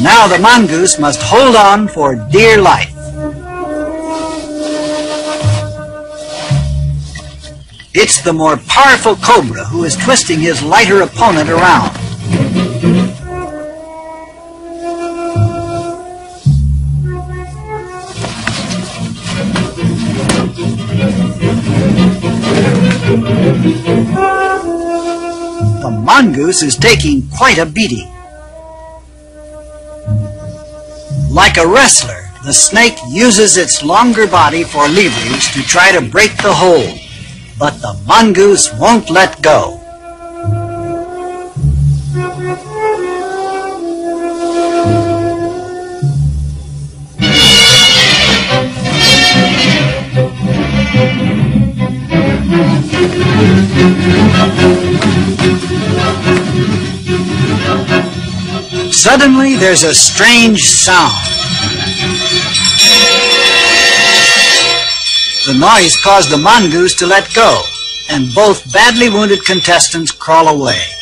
Now the mongoose must hold on for dear life. It's the more powerful cobra who is twisting his lighter opponent around. The mongoose is taking quite a beating. Like a wrestler, the snake uses its longer body for leverage to try to break the hold, but the mongoose won't let go. Suddenly, there's a strange sound. The noise caused the mongoose to let go, and both badly wounded contestants crawl away.